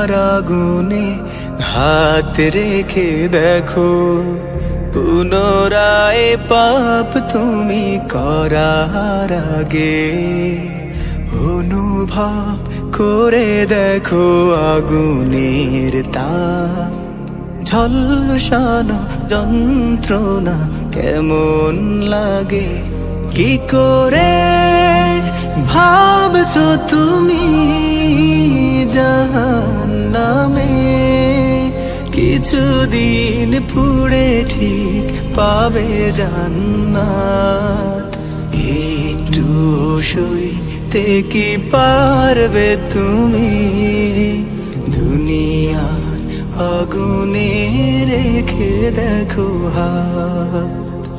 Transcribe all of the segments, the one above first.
আগুনে হাত রেখে দেখো, পুনরায় পাপ তুমি করার আগে অনুভব করে দেখো আগুনের তাপ। ঝলসানো যন্ত্রণা কেমন লাগে, কি করে ভাবছো তুমি জাহান্নামে? কিছুদিন পুড়ে ঠিক পাবে জান্নাত। একটু সইতে কি পারবে তুমি দুনিয়ার আগুনে রেখে দেখো হাত।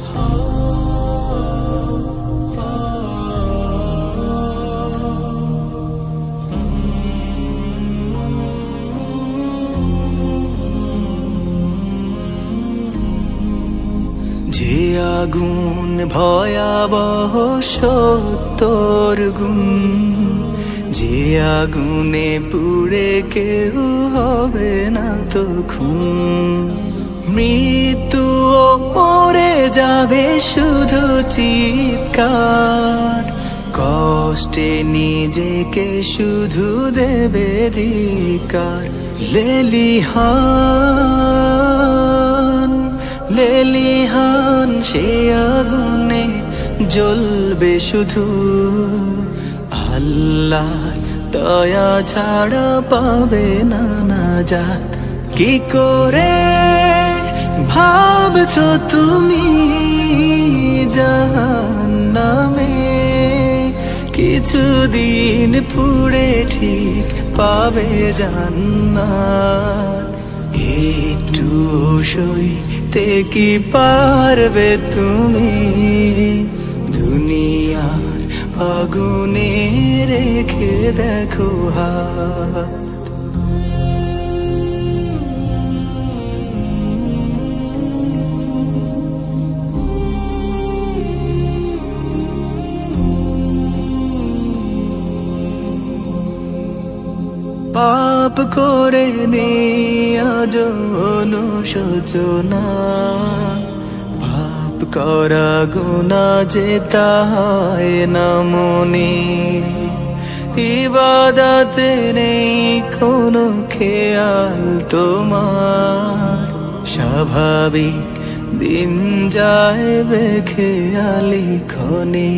যে আগুন ভয়াবহ ৭০ গুণ, যে আগুনে পুড়ে কেউ হবে না তো খুন। মৃত্যুও মরে যাবে শুধু চিৎকার, কষ্টে নিজেকে শুধু দেবে ধিক্কার। লেলিহান সে আগুনে জ্বলবে শুধু, আল্লাহর দয়া ছাড়া পাবে না নাজাত। কি করে ভাবছো তুমি জাহান্নামে? কিছুদিন পুড়ে ঠিক পাবে জান্নাত। একটু সইতে কি পারবে তুমি দুনিয়ার আগুনে রেখে দেখো হাত। পাপ করে আজ অনুশোচনা, পাপ করা গুনাহ যেতে হয় না মনে। ইবাদতে নেই কোনো খেয়াল তোমার, স্বাভাবিক দিন যায় বেখেয়ালি ক্ষণে।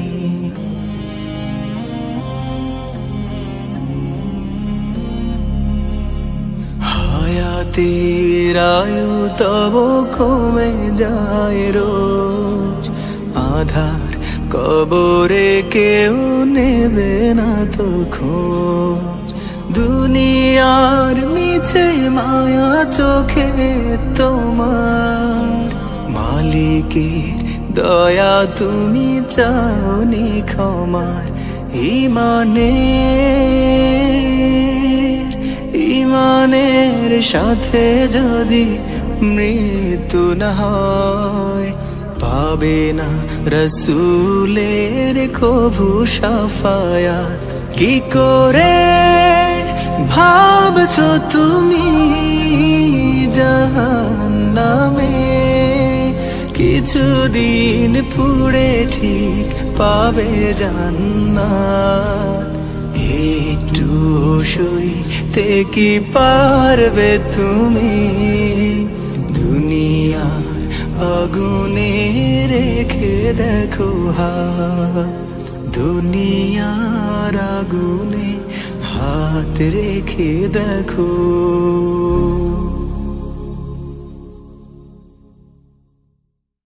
হায়াতের আয়ু তব কমে যায় রোজ, আধার কবরে কেউ নেবে না তো খোঁজ। দুনিয়ার মিছে মায়া চোখে তোমার, মালিকের দয়া তুমি চাওনি ক্ষমার। ইমানের সাথে যদি মৃত্যু না হয়, পাবে না রাসূলের কভু শাফায়াত। কি করে ভাবছো তুমি জাহান্নামে? কিছুদিন পুড়ে ঠিক পাবে জান্নাত। একটু সইতে কি পারবে তুমি দুনিয়ার আগুনে রেখে দেখো হাত। দুনিয়ার আগুনে হাত রেখে দেখো।